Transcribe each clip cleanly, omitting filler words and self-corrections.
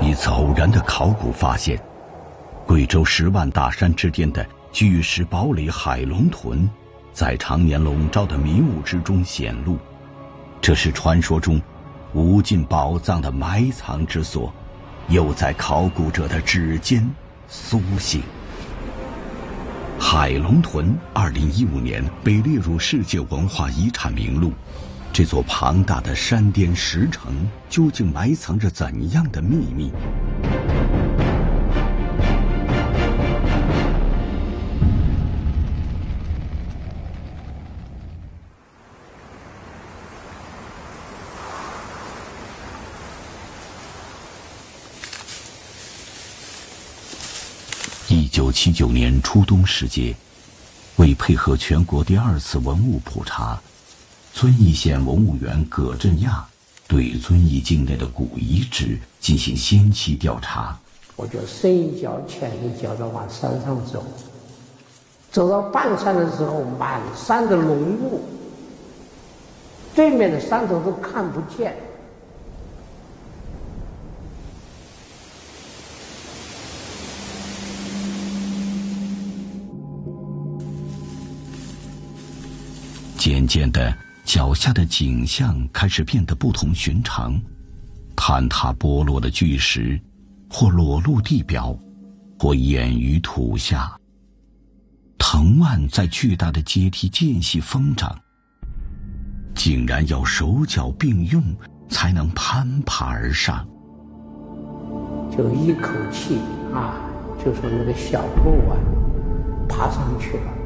一次偶然的考古发现，贵州10万大山之巅的巨石堡垒海龙屯，在常年笼罩的迷雾之中显露。这是传说中无尽宝藏的埋藏之所，又在考古者的指尖苏醒。海龙屯2015年被列入世界文化遗产名录。这座庞大的山巅石城究竟埋藏着怎样的秘密？1979年初冬时节，为配合全国第2次文物普查，遵义县文物员葛振亚对遵义境内的古遗址进行先期调查。 我就深一脚浅一脚的往山上走，走到半山的时候，满山的浓雾，对面的山头都看不见。 渐渐的，脚下的景象开始变得不同寻常，坍塌剥落的巨石，或裸露地表，或掩于土下。藤蔓在巨大的阶梯间隙疯长，竟然要手脚并用才能攀爬而上。 就一口气就从那个小路爬上去了。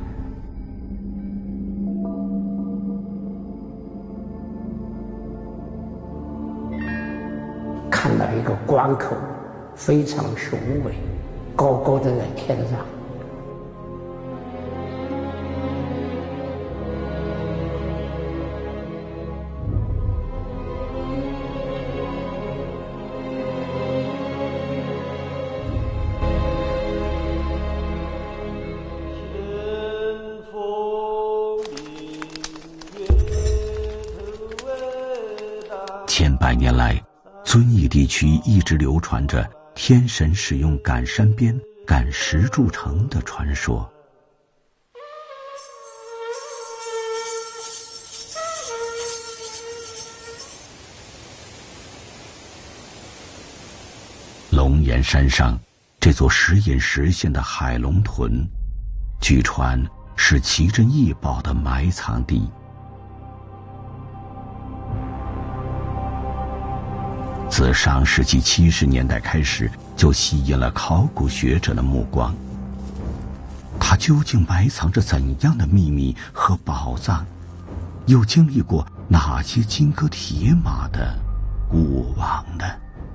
看到一个关口，非常雄伟，高高的在天上。 千百年来，遵义地区一直流传着天神使用赶山鞭赶石筑城的传说。龙岩山上这座时隐时现的海龙屯，据传是奇珍异宝的埋藏地。自上世纪70年代开始，就吸引了考古学者的目光。它究竟埋藏着怎样的秘密和宝藏？又经历过哪些金戈铁马的过往呢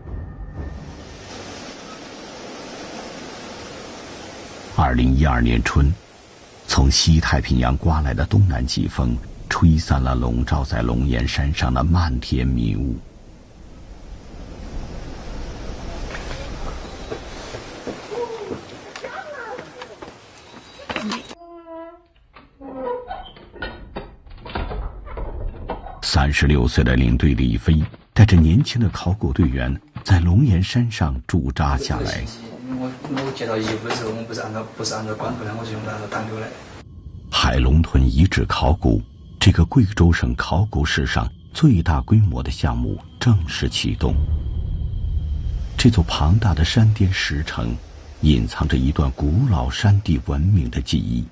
？2012年春，从西太平洋刮来的东南季风，吹散了笼罩在龙岩山上的漫天迷雾。36岁的领队李飞带着年轻的考古队员在龙岩山上驻扎下来。 我接到衣服的时候，我们不是按照关口来，我是用按照弹流来。 海龙屯遗址考古，这个贵州省考古史上最大规模的项目正式启动。这座庞大的山巅石城，隐藏着一段古老山地文明的记忆。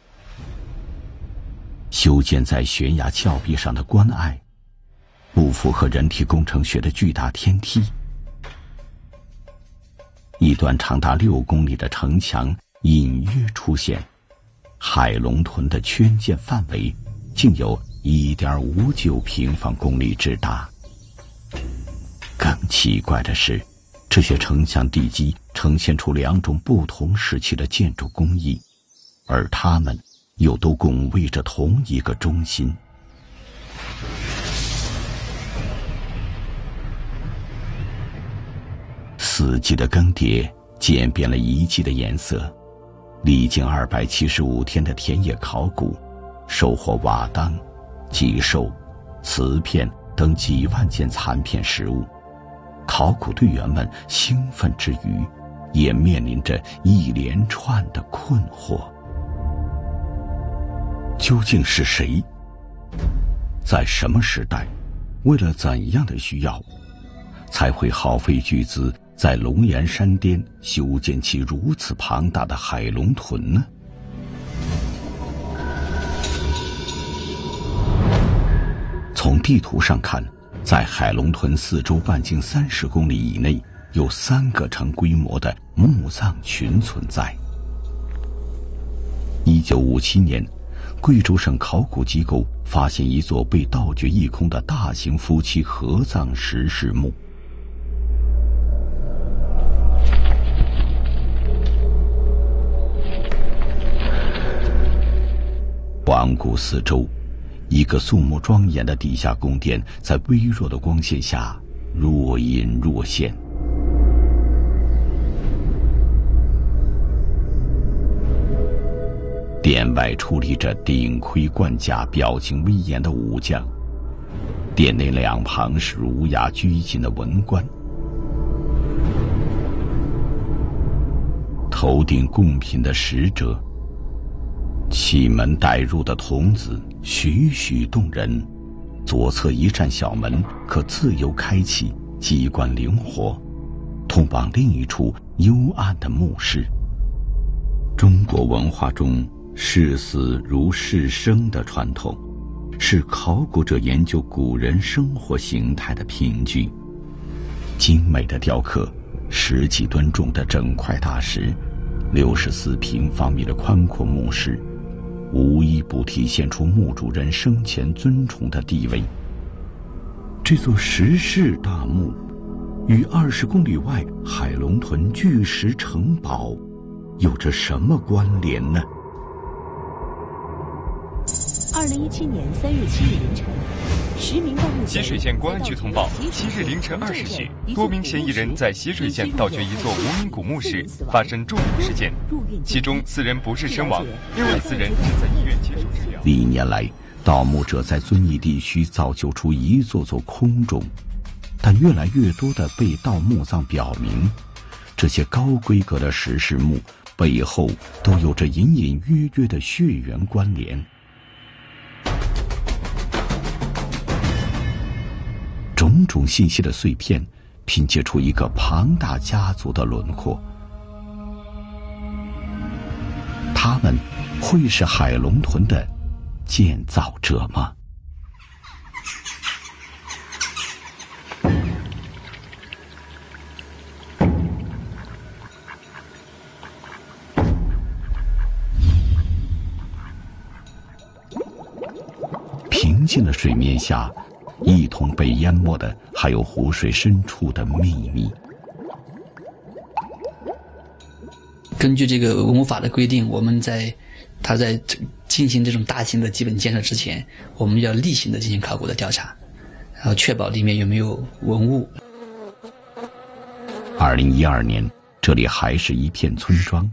修建在悬崖峭壁上的关隘，不符合人体工程学的巨大天梯，一段长达6公里的城墙隐约出现，海龙屯的圈建范围竟有1.59平方公里之大。更奇怪的是，这些城墙地基呈现出2种不同时期的建筑工艺，而它们又都拱卫着同一个中心。四季的更迭渐变了遗迹的颜色，历经275天的田野考古，收获瓦当、脊兽、瓷片等几万件残片实物， 考古队员们兴奋之余，也面临着一连串的困惑。究竟是谁？在什么时代？为了怎样的需要，才会耗费巨资在龙岩山巅修建起如此庞大的海龙屯呢？从地图上看，在海龙屯四周半径30公里以内，有3个成规模的墓葬群存在。1957年，贵州省考古机构发现一座被盗掘一空的大型夫妻合葬石室墓。环顾四周，一个肃穆庄严的地下宫殿在微弱的光线下若隐若现。殿外矗立着顶盔贯甲、表情威严的武将，殿内两旁是儒雅拘谨的文官，头顶贡品的使者，启门带入的童子栩栩动人。左侧一扇小门可自由开启，机关灵活，通往另一处幽暗的墓室。中国文化中视死如视生的传统，是考古者研究古人生活形态的凭据。精美的雕刻，10几吨重的整块大石，64平方米的宽阔墓室，无一不体现出墓主人生前尊崇的地位。这座石室大墓与20公里外海龙屯巨石城堡有着什么关联呢 ？2017年3月7日凌晨，10名盗墓习水县公安局通报，7日凌晨20时，多名嫌疑人在习水县盗掘一座无名古墓时发生重大事件，其中4人不治身亡，6位4人正在医院接受治疗。 历年来，盗墓者在遵义地区造就出一座座空冢，但越来越多的被盗墓葬表明，这些高规格的石室墓背后都有着隐隐约约的血缘关联。种种信息的碎片拼接出一个庞大家族的轮廓。他们会是海龙屯的建造者吗？平静的水面下，一同被淹没的还有湖水深处的秘密。 根据这个文物法的规定，我们在进行这种大型的基本建设之前，我们要例行的进行考古的调查，然后确保里面有没有文物。 2012年，这里还是一片村庄。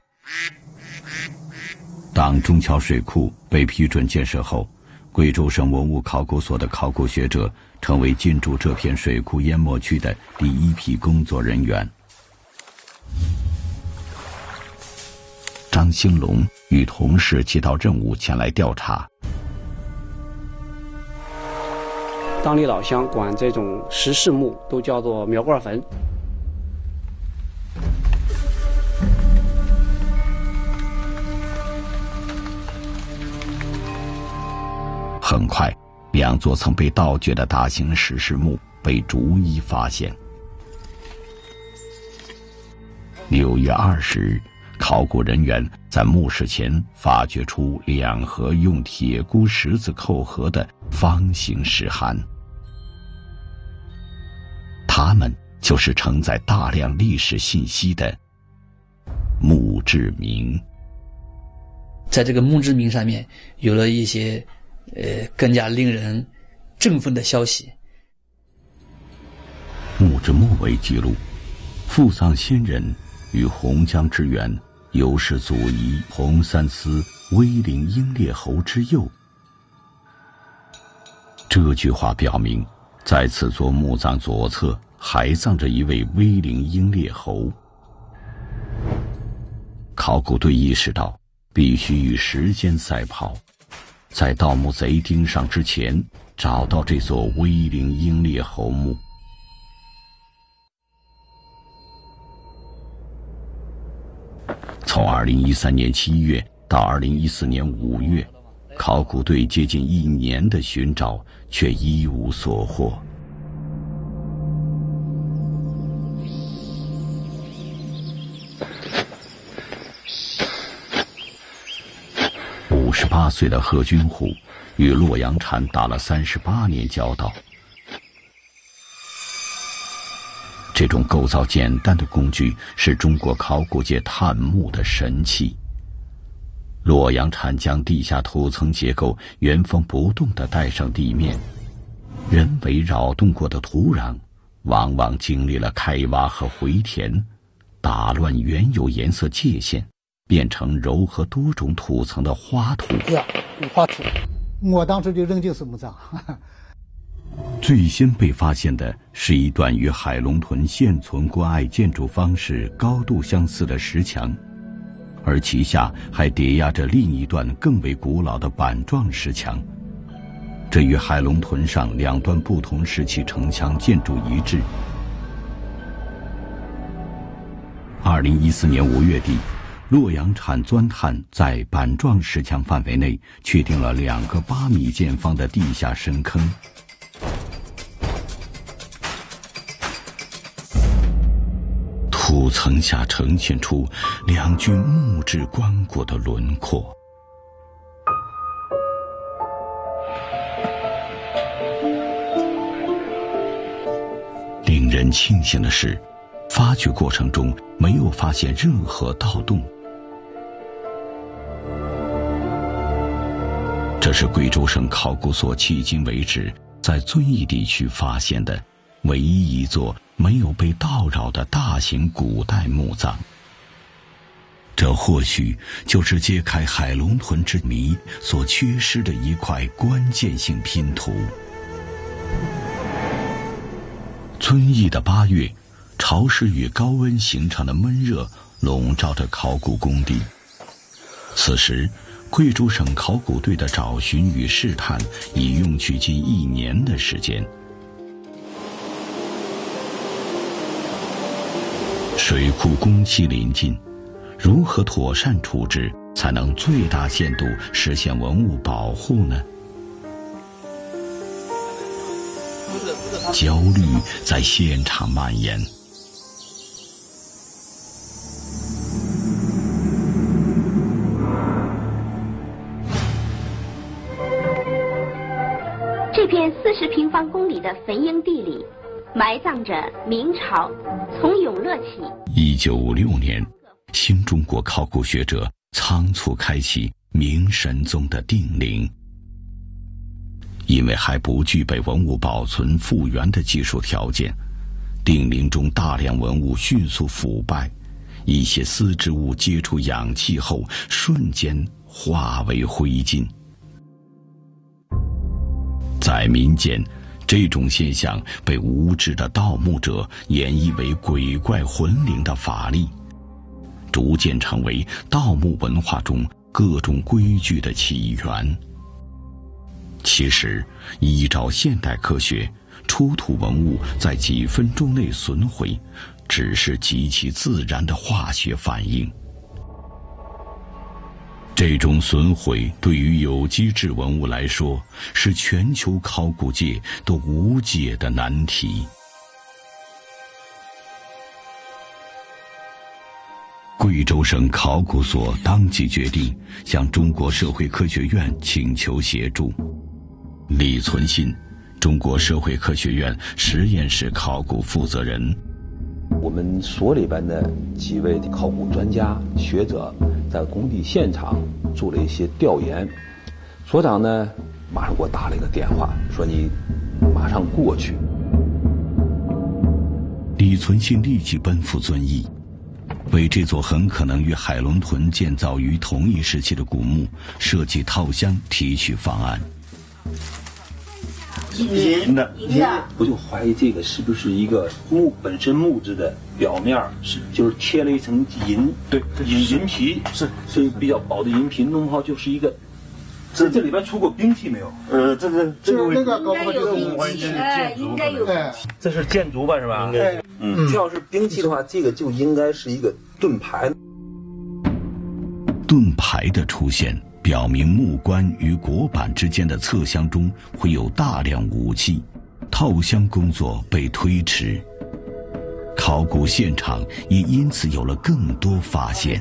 当中桥水库被批准建设后，贵州省文物考古所的考古学者成为进驻这片水库淹没区的第一批工作人员。张兴龙与同事接到任务前来调查。 当地老乡管这种石室墓都叫做苗罐坟。 很快，2座曾被盗掘的大型石室墓被逐一发现。6月20日，考古人员在墓室前发掘出2盒用铁箍十字扣合的方形石函，它们就是承载大量历史信息的墓志铭。 在这个墓志铭上面有了一些更加令人振奋的消息。 墓志末尾记录，父丧先人与洪江之源，尤氏祖仪洪三思威灵英烈侯之幼。这句话表明，在此座墓葬左侧还葬着一位威灵英烈侯。考古队意识到必须与时间赛跑，在盗墓贼盯上之前找到这座威灵英烈侯墓。从2013年7月到2014年5月，考古队接近1年的寻找，却一无所获。58岁的贺军虎与洛阳铲打了38年交道。这种构造简单的工具是中国考古界探墓的神器。洛阳铲将地下土层结构原封不动地带上地面，人为扰动过的土壤往往经历了开挖和回填，打乱原有颜色界限，变成糅合多种土层的花土。 花土，我当时就认定是墓葬。 最先被发现的是一段与海龙屯现存关隘建筑方式高度相似的石墙，而其下还叠压着另一段更为古老的板状石墙，这与海龙屯上2段不同时期城墙建筑一致。2014年5月底，洛阳铲钻探在板状石墙范围内确定了2个8米见方的地下深坑。土层下呈现出2具木质棺椁的轮廓。令人庆幸的是，发掘过程中没有发现任何盗洞。这是贵州省考古所迄今为止在遵义地区发现的唯一一座没有被盗扰的大型古代墓葬。这或许就是揭开海龙屯之谜所缺失的一块关键性拼图。遵义的8月，潮湿与高温形成的闷热笼罩着考古工地。此时，贵州省考古队的找寻与试探已用去近1年的时间。水库工期临近，如何妥善处置才能最大限度实现文物保护呢？焦虑在现场蔓延。 这片40平方公里的坟茔地里，埋葬着明朝从永乐起。 1956年，新中国考古学者仓促开启明神宗的定陵。因为还不具备文物保存复原的技术条件，定陵中大量文物迅速腐败，一些丝织物接触氧气后瞬间化为灰烬。在民间，这种现象被无知的盗墓者演绎为鬼怪魂灵的法力，逐渐成为盗墓文化中各种规矩的起源。其实，依照现代科学，出土文物在几分钟内损毁，只是极其自然的化学反应。这种损毁对于有机质文物来说，是全球考古界都无解的难题。贵州省考古所当即决定向中国社会科学院请求协助。李存信，中国社会科学院实验室考古负责人。 我们所里边的几位考古专家学者在工地现场做了一些调研，所长呢马上给我打了一个电话，说你马上过去。 李存信立即奔赴遵义，为这座很可能与海龙屯建造于同一时期的古墓设计套箱，提取方案。 银的。 我就怀疑这个是不是一个本身木质的表面就是贴了一层银， 对， 银皮，是比较薄的银皮，弄不好就是一个。这里边出过兵器没有？ 这个应该有兵器，应该有。 这是箭竹吧，是吧？ 对，这要是兵器的话，这个就应该是一个盾牌。 盾牌的出现，表明木棺与椁板之间的侧箱中会有大量武器，套箱工作被推迟，考古现场也因此有了更多发现。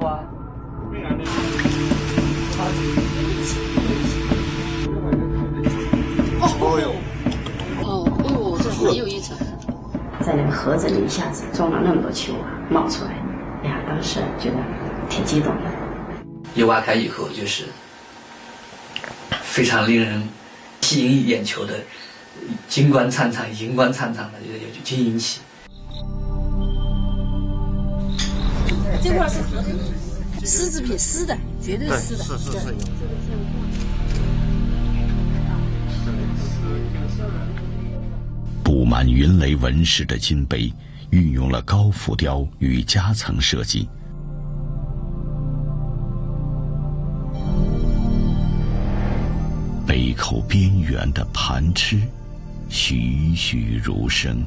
这很有意思。在那个盒子里一下子装了那么多球冒出来，哎呀，当时觉得挺激动的。 一挖开以后，就是非常令人吸引眼球的，金光灿灿、银光灿灿的，有金银器。 这块是丝制品，丝的，绝对是的。是。 布满云雷纹饰的金杯，运用了高浮雕与夹层设计。杯口边缘的盘螭，栩栩如生。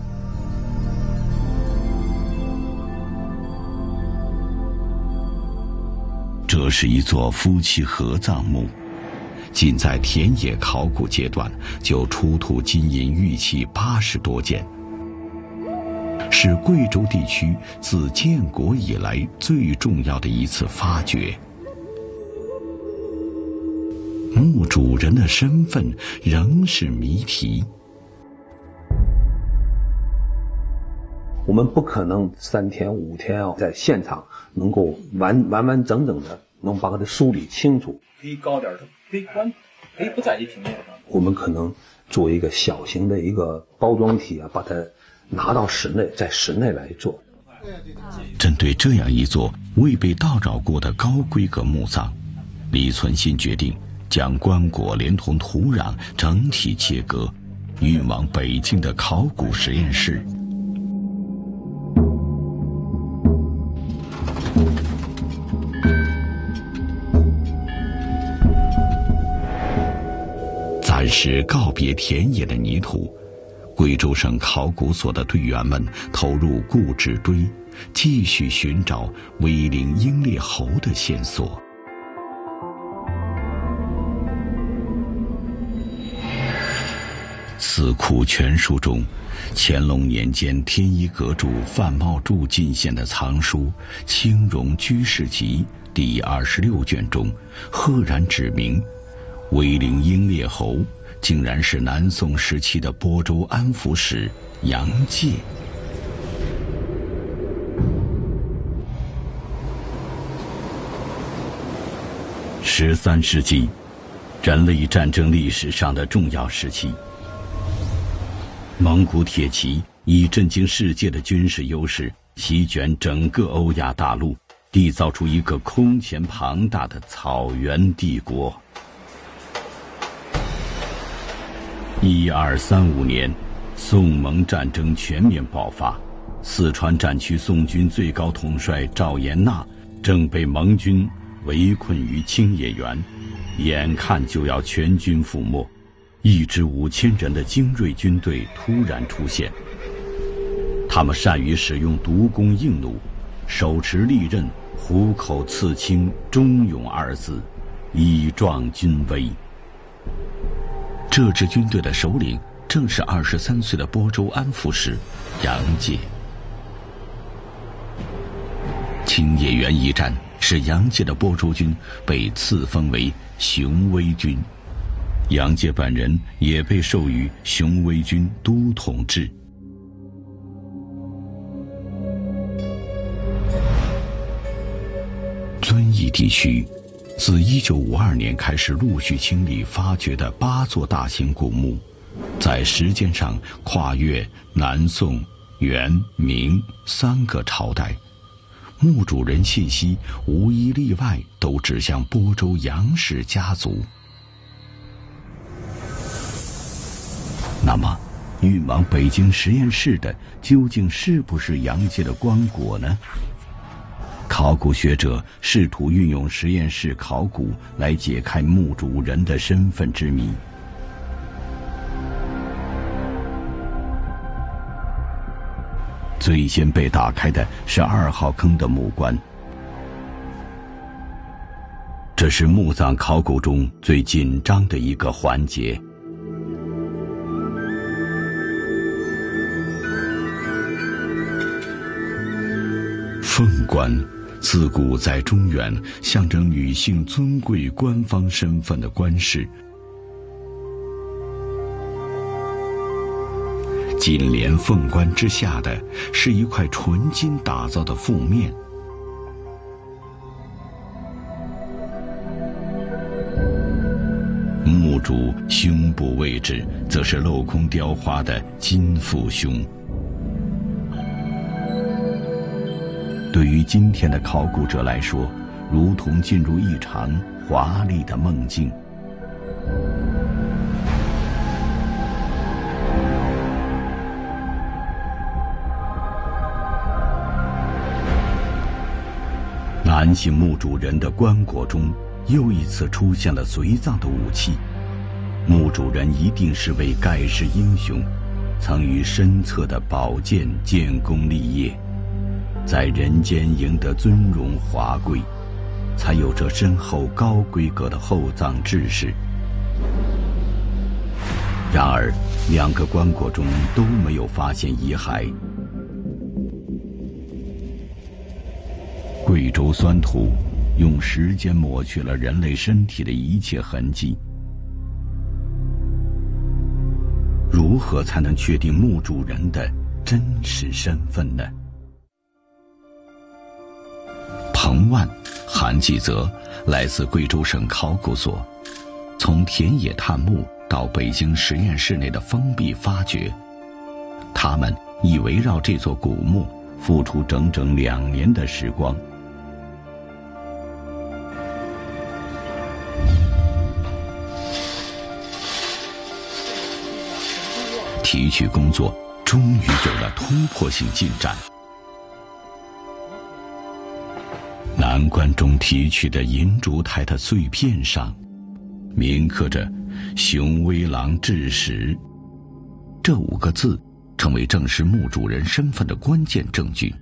这是一座夫妻合葬墓，仅在田野考古阶段就出土金银玉器80多件，是贵州地区自建国以来最重要的一次发掘。墓主人的身份仍是谜题。 我们不可能3天5天在现场能够完整的能把它梳理清楚。 可以高点，可以不在一平面上。 我们可能做一个小型的一个包装体把它拿到室内，在室内来做。 针对这样一座未被盗扰过的高规格墓葬，李存信决定将棺椁连同土壤整体切割，运往北京的考古实验室。暂时告别田野的泥土，贵州省考古所的队员们投入故纸堆，继续寻找威灵英烈侯的线索。《四库全书》中，乾隆年间天一阁主范茂柱进献的藏书《清荣居士集》第26卷中，赫然指明，威灵英烈侯竟然是南宋时期的播州安抚使杨介。13世纪，人类战争历史上的重要时期。蒙古铁骑以震惊世界的军事优势，席卷整个欧亚大陆，缔造出一个空前庞大的草原帝国。1235年，宋蒙战争全面爆发，四川战区宋军最高统帅赵延纳正被蒙军围困于清野原，眼看就要全军覆没。一支5000人的精锐军队突然出现，他们善于使用独弓硬弩，手持利刃，虎口刺青“忠勇”2字，以壮军威。这支军队的首领正是23岁的播州安抚使杨介。清野原一战使杨介的播州军被赐封为雄威军，杨介本人也被授予雄威军都统制。遵义地区自1952年开始陆续清理发掘的8座大型古墓，在时间上跨越南宋、元、明3个朝代，墓主人信息无一例外都指向播州杨氏家族。 那么，运往北京实验室的究竟是不是杨介的棺椁呢？考古学者试图运用实验室考古来解开墓主人的身份之谜。最先被打开的是2号坑的墓棺，这是墓葬考古中最紧张的一个环节。凤冠自古在中原象征女性尊贵官方身份的冠饰，紧连凤冠之下的是一块纯金打造的覆面，墓主胸部位置则是镂空雕花的金腹胸。对于今天的考古者来说，如同进入一场华丽的梦境。男性墓主人的棺椁中又一次出现了随葬的武器，墓主人一定是位盖世英雄，曾于身侧的宝剑建功立业，在人间赢得尊荣华贵，才有这深厚高规格的厚葬制式。然而2个棺椁中都没有发现遗骸。贵州酸土用时间抹去了人类身体的一切痕迹，如何才能确定墓主人的真实身份呢？彭万、韩继泽来自贵州省考古所，从田野探墓到北京实验室内的封闭发掘，他们已围绕这座古墓付出整整2年的时光。提取工作终于有了突破性进展。南棺中提取的银烛台的碎片上，铭刻着“熊威郎至始”这5个字，成为证实墓主人身份的关键证据。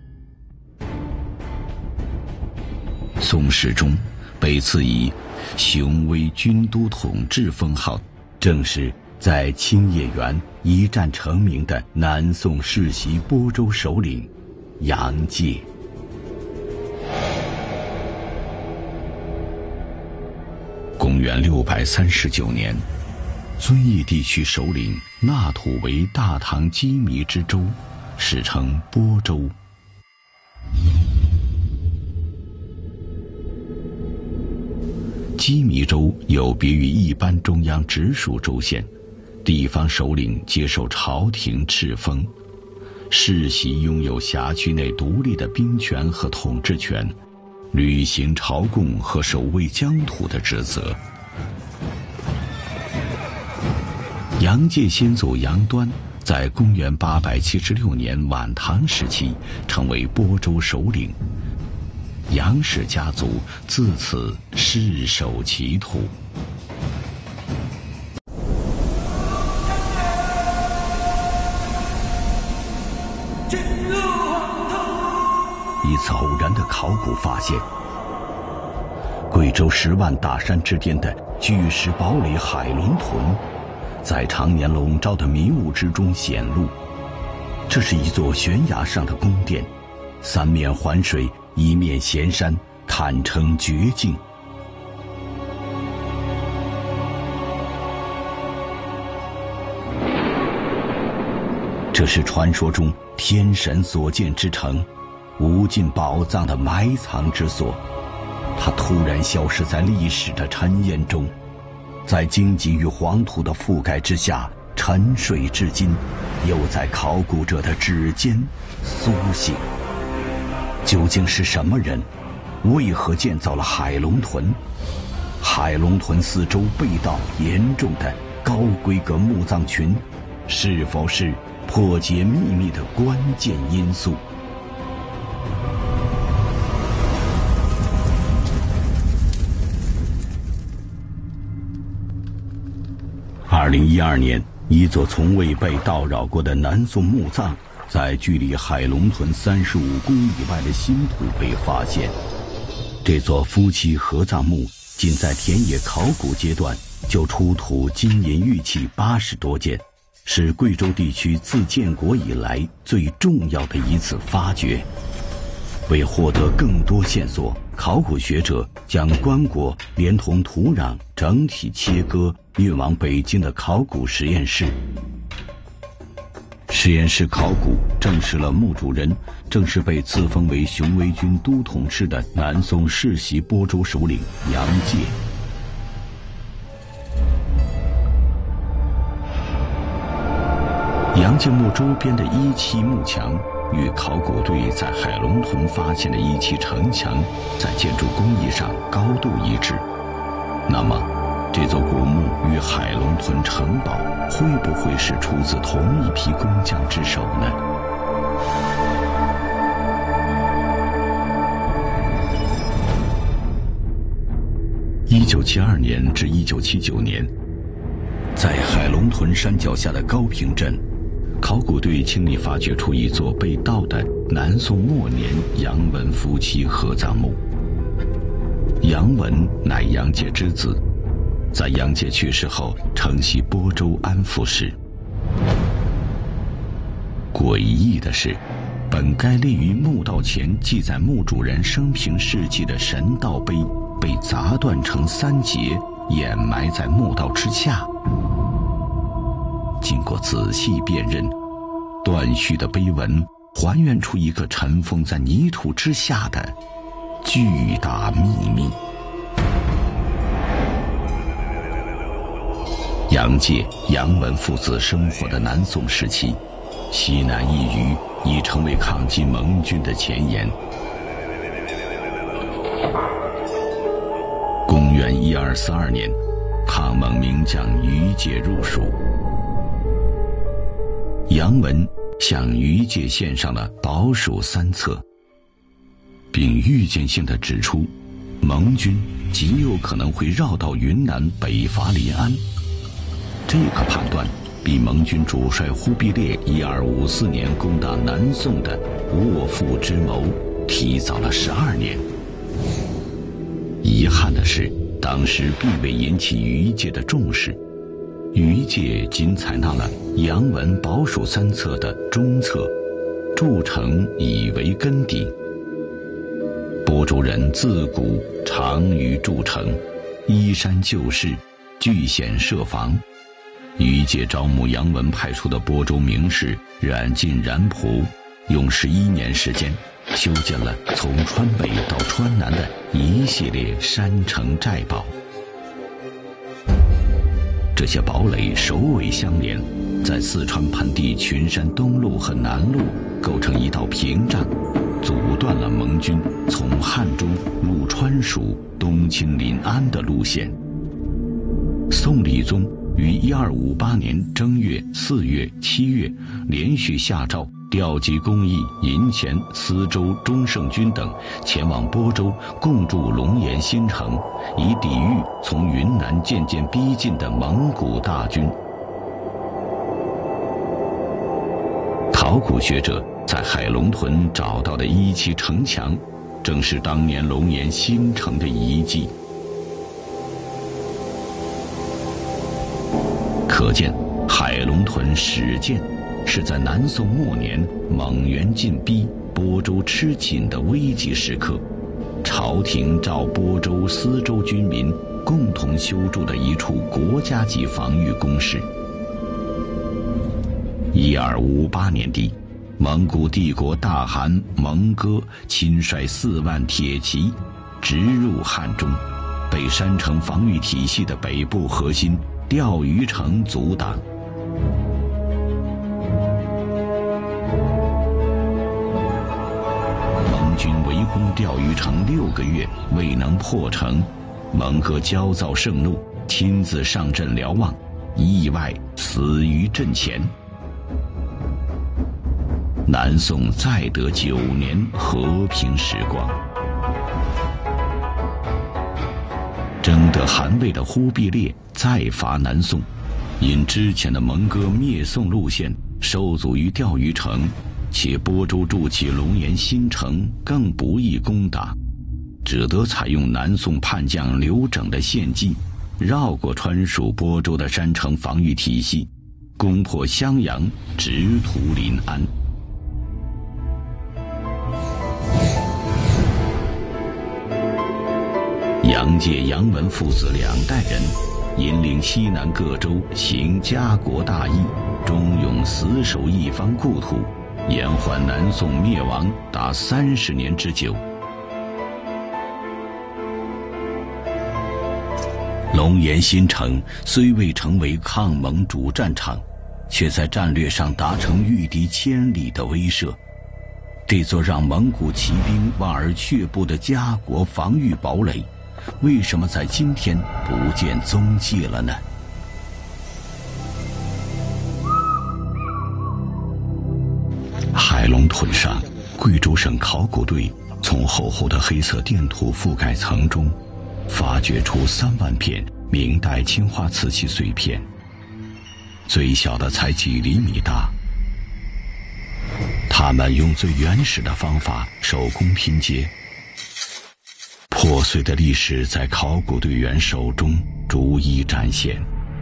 宋世忠被赐以“雄威军都统治”封号，正是在清叶园一战成名的南宋世袭播州首领杨介。公元639年，遵义地区首领纳土为大唐羁縻之州，史称播州。羁縻州有别于一般中央直属州县，地方首领接受朝廷敕封，世袭拥有辖区内独立的兵权和统治权，履行朝贡和守卫疆土的职责。杨介先祖杨端在公元876年晚唐时期成为播州首领，杨氏家族自此世守其土。一次偶然的考古发现，贵州10万大山之巅的巨石堡垒海伦屯，在常年笼罩的迷雾之中显露。这是一座悬崖上的宫殿，3面环水，1面衔山，堪称绝境。这是传说中天神所建之城，无尽宝藏的埋藏之所。它突然消失在历史的尘烟中，在荆棘与黄土的覆盖之下沉睡至今，又在考古者的指尖苏醒。究竟是什么人，为何建造了海龙屯？海龙屯四周被盗严重的高规格墓葬群， 是否是破解秘密的关键因素。2012年，一座从未被盗扰过的南宋墓葬，在距离海龙屯35公里外的新土被发现。这座夫妻合葬墓仅在田野考古阶段就出土金银玉器80多件，是贵州地区自建国以来最重要的一次发掘。为获得更多线索，考古学者将棺椁连同土壤整体切割，运往北京的考古实验室。实验室考古证实了墓主人正是被赐封为雄威军都统制的南宋世袭播州首领杨介。杨介墓周边的一期墓墙与考古队在海龙屯发现的一期城墙在建筑工艺上高度一致。那么这座古墓与海龙屯城堡会不会是出自同一批工匠之手呢？1972年至1979年，在海龙屯山脚下的高平镇，考古队倾力发掘出一座被盗的南宋末年杨文夫妻合葬墓。杨文乃杨介之子，在杨介去世后承袭播州安抚使。诡异的是，本该立于墓道前记载墓主人生平事迹的神道碑被砸断成3节，掩埋在墓道之下。经过仔细辨认，断续的碑文还原出一个尘封在泥土之下的巨大秘密。杨介、杨文父子生活的南宋时期，西南一隅已成为抗击蒙军的前沿。公元1242年，抗蒙名将于介入蜀。杨文向于介献上了保蜀3策，并预见性地指出，蒙军极有可能会绕到云南北伐临安。这个判断比蒙军主帅忽必烈1254年攻打南宋的卧父之谋提早了12年。遗憾的是，当时并未引起于介的重视，于介仅采纳了杨文保蜀3策的中策，筑城以为根底。播州人自古长于筑城，依山就势，据险设防。于介招募杨文派出的播州名士冉进、冉普，用11年时间修建了从川北到川南的一系列山城寨堡。这些堡垒首尾相连，在四川盆地群山东路和南路构成一道屏障，阻断了蒙军从汉中入川蜀、东侵临安的路线。宋理宗于1258年正月、4月、7月连续下诏，调集工艺、银钱、司州、中圣军等前往播州共筑龙岩新城，以抵御从云南渐渐逼近的蒙古大军。考古学者在海龙屯找到的一期城墙，正是当年龙岩新城的遗迹。可见海龙屯始建是在南宋末年蒙元进逼、播州吃紧的危急时刻，朝廷召播州、司州军民共同修筑的一处国家级防御工事。1258年底，蒙古帝国大汗蒙哥亲率4万铁骑直入汉中，被山城防御体系的北部核心钓鱼城阻挡。蒙军围攻钓鱼城6个月未能破城，蒙哥焦躁盛怒，亲自上阵瞭望， 意外死于阵前。南宋再得9年和平时光。争得汗位的忽必烈再伐南宋，因之前的蒙哥灭宋路线受阻于钓鱼城，且播州筑起龙岩新城更不易攻打，只得采用南宋叛将刘整的献计，绕过川蜀播州的山城防御体系，攻破襄阳，直图临安。杨介、杨文父子2代人引领西南各州行家国大义，忠勇死守一方故土，延缓南宋灭亡达30年之久。龙岩新城虽未成为抗蒙主战场，却在战略上达成御敌千里的威慑。这座让蒙古骑兵望而却步的家国防御堡垒，为什么在今天不见踪迹了呢？海龙屯上，贵州省考古队从厚厚的黑色垫土覆盖层中发掘出3万片明代青花瓷器碎片，最小的才几厘米大。他们用最原始的方法手工拼接，破碎的历史在考古队员手中逐一展现。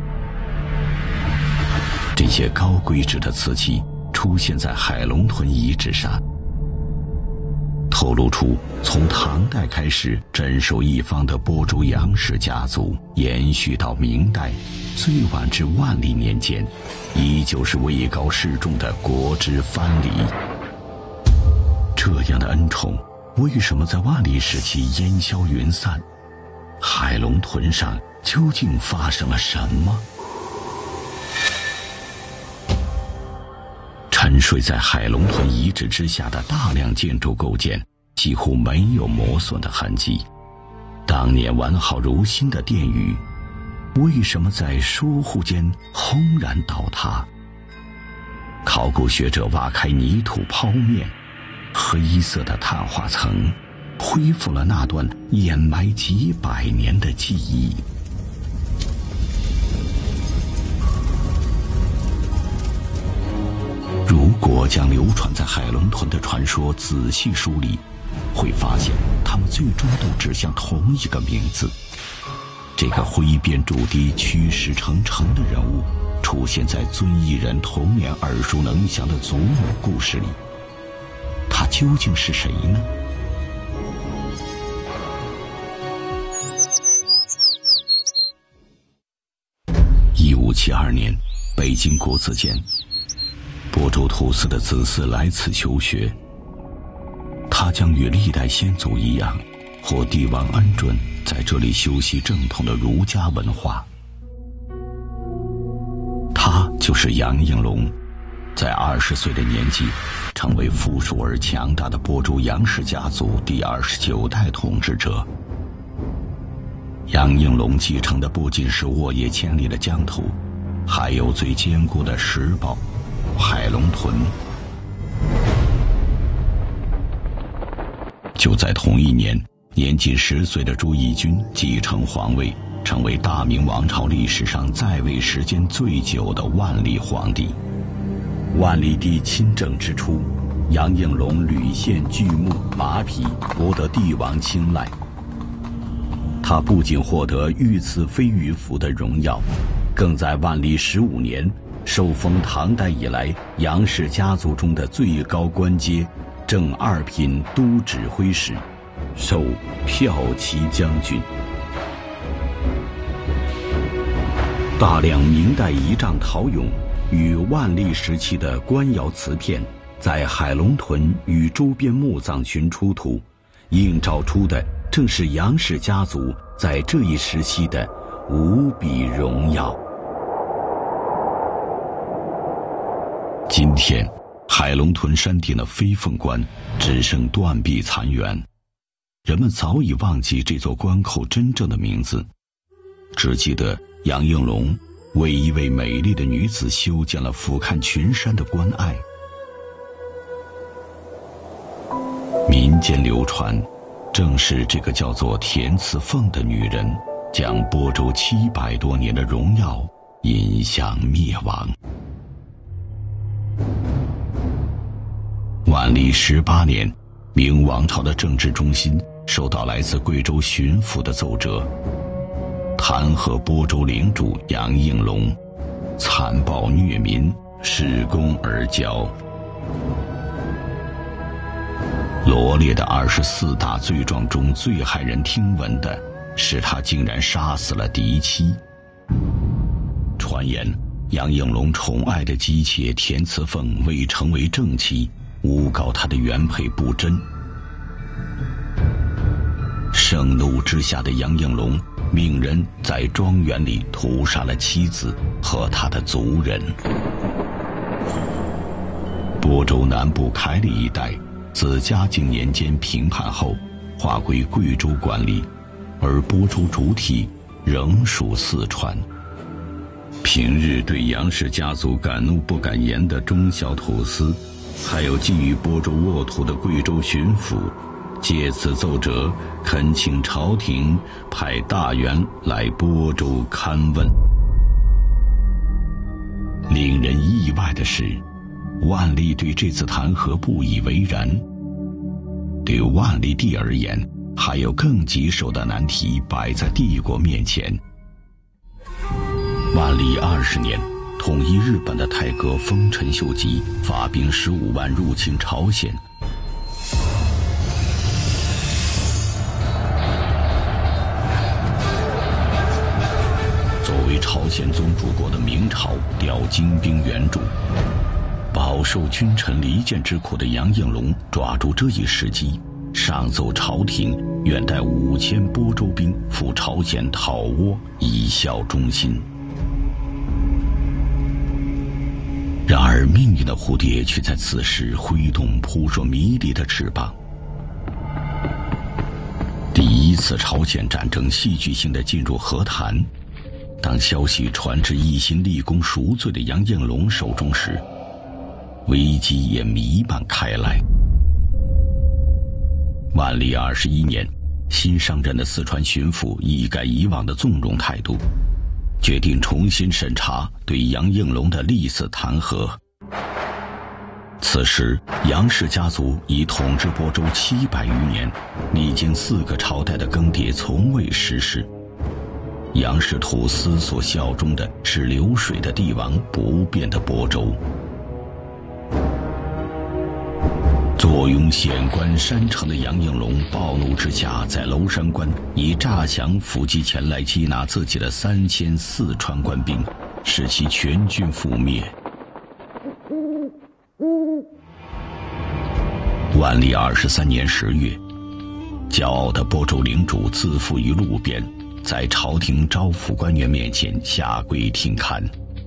这些高规制的瓷器出现在海龙屯遗址上，透露出从唐代开始镇守一方的播州杨氏家族，延续到明代，最晚至万历年间，依旧是位高势重的国之藩篱。这样的恩宠为什么在万历时期烟消云散？海龙屯上究竟发生了什么？沉睡在海龙屯遗址之下的大量建筑构件几乎没有磨损的痕迹，当年完好如新的殿宇，为什么在疏忽间轰然倒塌？考古学者挖开泥土剖面，黑色的碳化层恢复了那段掩埋几百年的记忆。如果将流传在海龙屯的传说仔细梳理，会发现他们最终都指向同一个名字。这个挥鞭筑堤、屈石成城的人物，出现在遵义人童年耳熟能详的祖母故事里。他究竟是谁呢？1572年，北京国子监，播州土司的子嗣来此求学。他将与历代先祖一样，获帝王恩准，在这里修习正统的儒家文化。他就是杨应龙，在20岁的年纪，成为富庶而强大的播州杨氏家族第29代统治者。杨应龙继承的不仅是沃野千里的疆土，还有最坚固的石堡海龙屯。就在同一年，年仅10岁的朱翊钧继承皇位，成为大明王朝历史上在位时间最久的万历皇帝。万历帝亲政之初，杨应龙屡献巨木、马匹，博得帝王青睐。他不仅获得御赐飞鱼符的荣耀，更在万历15年受封唐代以来杨氏家族中的最高官阶正2品都指挥使，授骠骑将军。大量明代仪仗陶俑与万历时期的官窑瓷片在海龙屯与周边墓葬群出土，映照出的正是杨氏家族在这一时期的无比荣耀。今天，海龙屯山顶的飞凤关只剩断壁残垣，人们早已忘记这座关口真正的名字，只记得杨应龙为一位美丽的女子修建了俯瞰群山的关隘。民间流传，正是这个叫做田慈凤的女人，将播州700多年的荣耀引向灭亡。万历18年，明王朝的政治中心收到来自贵州巡抚的奏折，弹劾播州领主杨应龙，残暴虐民，恃功而骄。罗列的24大罪状中，最骇人听闻的是他竟然杀死了嫡妻。传言杨应龙宠爱的姬妾田慈凤未成为正妻，诬告他的原配不贞。盛怒之下的杨应龙命人在庄园里屠杀了妻子和他的族人。播州南部凯里一带自嘉靖年间平叛后划归贵州管理，而播州主体仍属四川。平日对杨氏家族敢怒不敢言的中小土司，还有觊觎播州沃土的贵州巡抚，借此奏折恳请朝廷派大员来播州勘问。令人意外的是，万历对这次弹劾不以为然。对万历帝而言，还有更棘手的难题摆在帝国面前。万历20年，统一日本的太阁丰臣秀吉发兵15万入侵朝鲜。作为朝鲜宗主国的明朝调精兵援助，饱受君臣离间之苦的杨应龙抓住这一时机，上奏朝廷愿带5000播州兵赴朝鲜讨倭，以效忠心。然而命运的蝴蝶却在此时挥动扑朔迷离的翅膀。第一次朝鲜战争戏剧性地进入和谈，当消息传至一心立功赎罪的杨应龙手中时，危机也弥漫开来。万历21年，新上任的四川巡抚一改以往的纵容态度，决定重新审查对杨应龙的历次弹劾。此时杨氏家族已统治播州700余年，历经4个朝代的更迭从未失势。杨氏土司所效忠的是流水的帝王，不变的播州。坐拥险关山城的杨应龙暴怒之下，在娄山关以诈降伏击前来缉拿自己的3000四川官兵，使其全军覆灭。万历23年10月，骄傲的播州领主自负于路边，在朝廷招抚官员面前下跪听勘。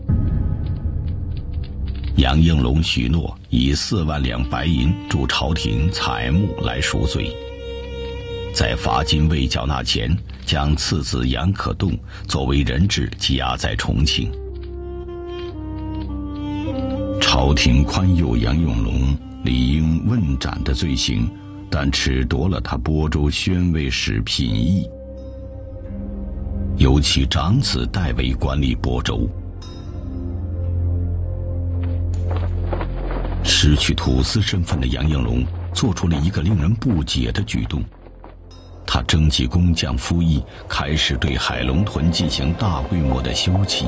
杨应龙许诺以4万两白银助朝廷采木来赎罪，在罚金未缴纳前，将次子杨可栋作为人质羁押在重庆。朝廷宽宥杨应龙理应问斩的罪行，但褫夺了他播州宣慰使品邑，由其长子代为管理播州。失去土司身份的杨应龙做出了一个令人不解的举动，他征集工匠夫役，开始对海龙屯进行大规模的修葺。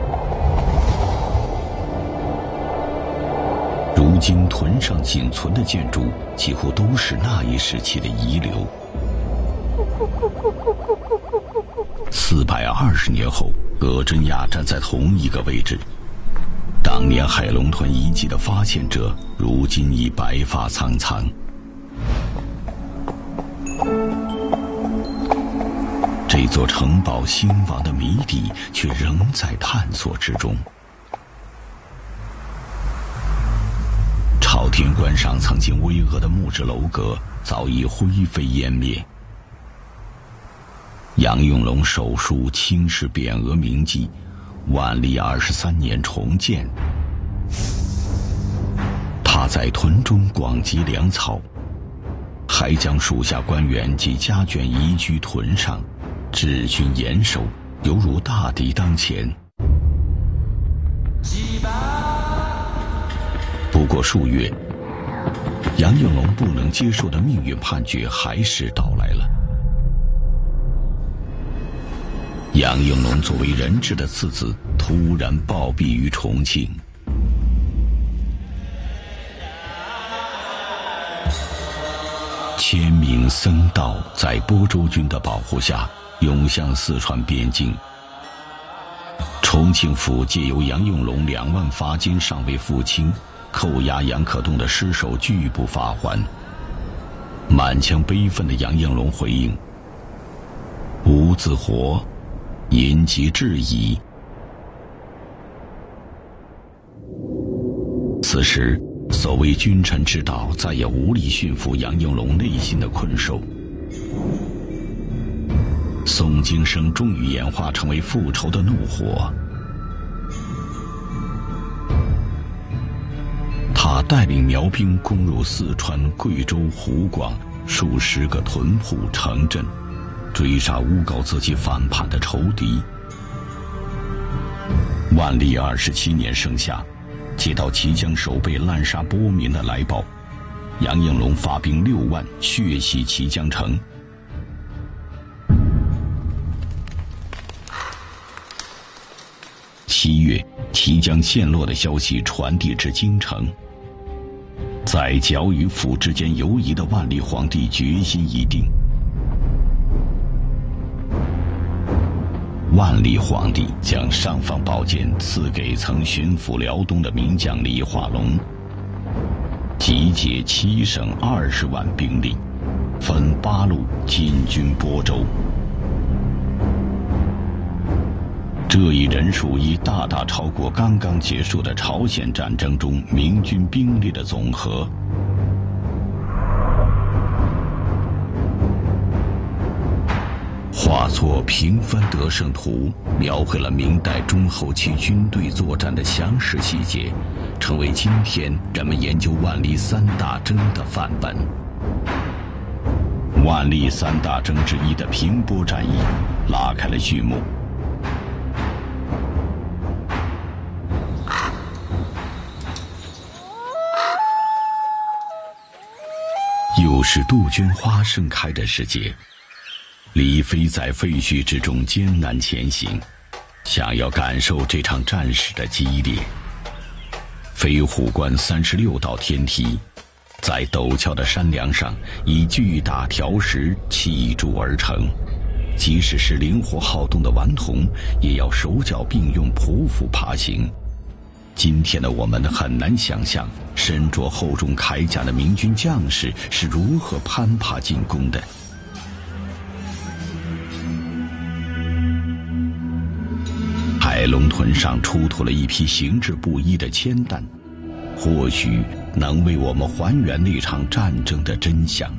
如今屯上仅存的建筑几乎都是那一时期的遗留。420年后，葛真亚站在同一个位置。当年海龙屯遗迹的发现者，如今已白发苍苍。这座城堡兴亡的谜底却仍在探索之中。朝天关上曾经巍峨的木质楼阁早已灰飞烟灭。杨应龙手书青史匾额铭记， 万历23年重建。他在屯中广积粮草，还将属下官员及家眷移居屯上，治军严守，犹如大敌当前。不过数月，杨应龙不能接受的命运判决还是到来了。杨应龙作为人质的次子突然暴毙于重庆。千名僧道在播州军的保护下涌向四川边境。重庆府借由杨应龙2万罚金尚未付清，扣押杨可栋的尸首拒不发还。满腔悲愤的杨应龙回应：吾自活，淫疾至矣。此时所谓君臣之道再也无力驯服杨应龙内心的困兽。宋京生终于演化成为复仇的怒火。他带领苗兵攻入四川、贵州、湖广数十个屯铺城镇，追杀诬告自己反叛的仇敌。万历27年盛夏，接到齐江守备滥杀波民的来报，杨应龙发兵6万血洗齐江城。7月，齐江陷落的消息传递至京城。在剿与抚之间游移的万历皇帝决心已定。万历皇帝将尚方宝剑赐给曾巡抚辽东的名将李化龙，集结7省20万兵力，分8路进军播州。这一人数已大大超过刚刚结束的朝鲜战争中明军兵力的总和。画作平分得胜图，描绘了明代中后期军队作战的详实细节，成为今天人们研究万历3大征的范本。万历3大征之一的平波战役拉开了序幕。又是杜鹃花盛开的时节，李飞在废墟之中艰难前行，想要感受这场战事的激烈。飞虎关36道天梯，在陡峭的山梁上以巨大条石砌筑而成，即使是灵活好动的顽童，也要手脚并用匍匐爬行。今天的我们很难想象，身着厚重铠甲的明军将士是如何攀爬进攻的。海龙屯上出土了一批形制不一的铅弹，或许能为我们还原那场战争的真相。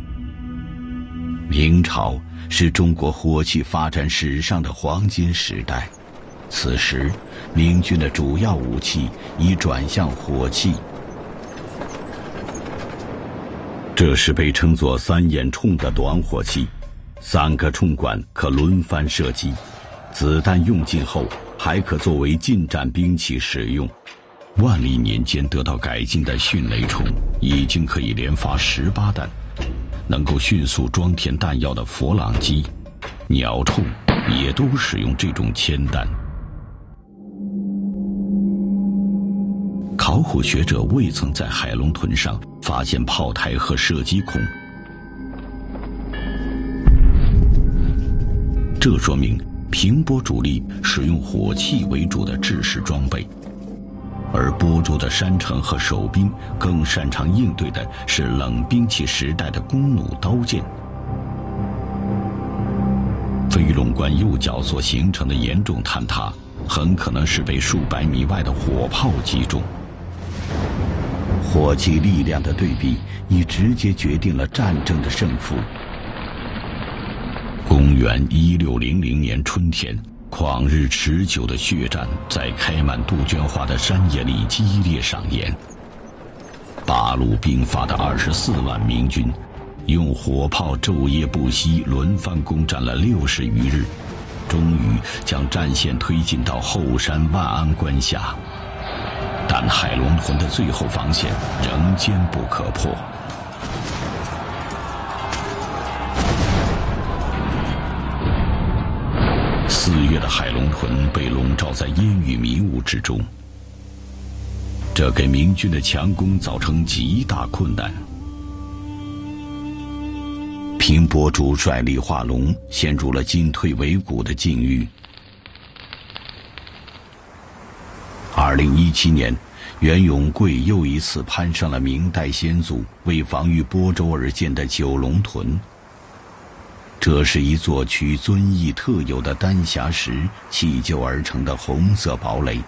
明朝是中国火器发展史上的黄金时代，此时明军的主要武器已转向火器。这是被称作3眼铳的短火器，3个铳管可轮番射击，子弹用尽后还可作为近战兵器使用。万历年间得到改进的迅雷铳已经可以连发18弹，能够迅速装填弹药的佛朗机、鸟铳也都使用这种铅弹。考古学者未曾在海龙屯上发现炮台和射击孔，这说明平波主力使用火器为主的制式装备，而播州的山城和守兵更擅长应对的是冷兵器时代的弓弩刀剑。飞龙关右角所形成的严重坍塌，很可能是被数百米外的火炮击中。火器力量的对比已直接决定了战争的胜负。公元1600年春天， 旷日持久的血战在开满杜鹃花的山野里激烈上演。八路兵发的24万明军，用火炮昼夜不息，轮番攻占了60余日，终于将战线推进到后山万安关下。但海龙屯的最后防线仍坚不可破。4月的海龙屯被笼罩在烟雨迷雾之中，这给明军的强攻造成极大困难。平伯主率李化龙陷入了进退维谷的境遇。2017年，袁永贵又一次攀上了明代先祖为防御播州而建的九龙屯。这是一座取遵义特有的丹霞石砌就而成的红色堡垒，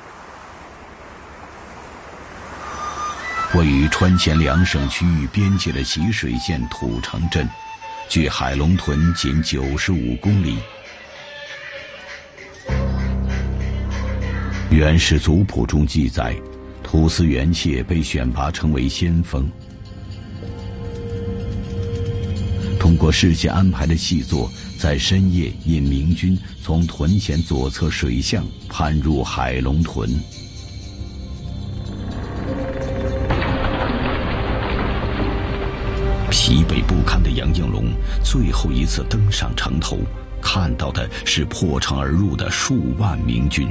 位于川黔两省区域边界的习水县土城镇，距海龙屯仅95公里。元氏族谱中记载，土司元切被选拔成为先锋。通过事先安排的细作，在深夜引明军从屯前左侧水巷攀入海龙屯。疲惫不堪的杨应龙最后一次登上城头，看到的是破城而入的数万明军。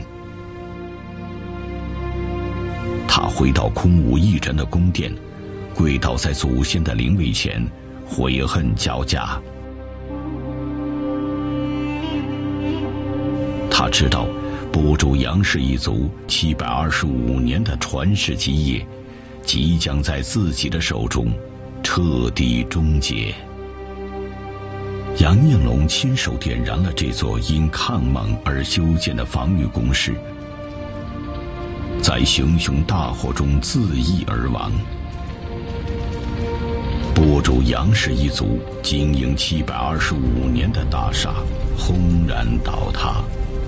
他回到空无一人的宫殿，跪倒在祖先的灵位前，悔恨交加。他知道播州杨氏一族725年的传世基业，即将在自己的手中彻底终结。杨应龙亲手点燃了这座因抗蒙而修建的防御工事，在熊熊大火中自缢而亡。播州杨氏一族经营725年的大厦轰然倒塌。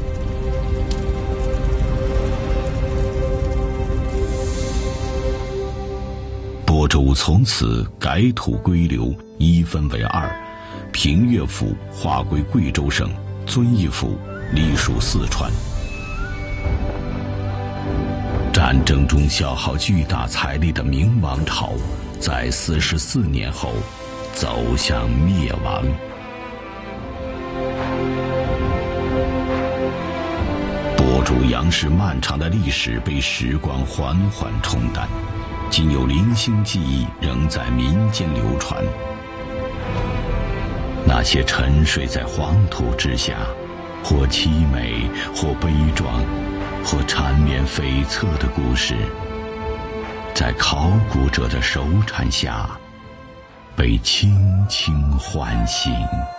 播州从此改土归流，一分为2，平乐府划归贵州省，遵义府隶属四川。战争中消耗巨大财力的明王朝，在44年后走向灭亡。播州杨氏漫长的历史被时光缓缓冲淡，仅有零星记忆仍在民间流传。那些沉睡在黄土之下，或凄美，或悲壮，或缠绵悱恻的故事，在考古者的手铲下被轻轻唤醒。